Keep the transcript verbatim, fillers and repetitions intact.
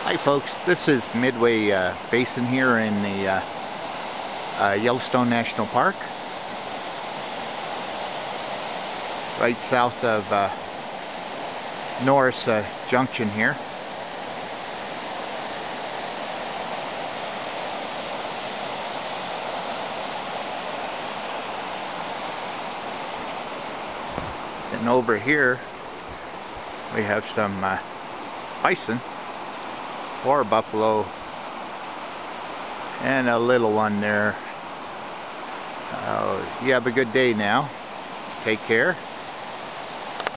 Hi folks, this is Midway uh, Basin here in the uh, uh, Yellowstone National Park, right south of uh, Norris uh, Junction here. And over here we have some uh, bison, or buffalo, and a little one there. Uh, you have a good day now. Take care.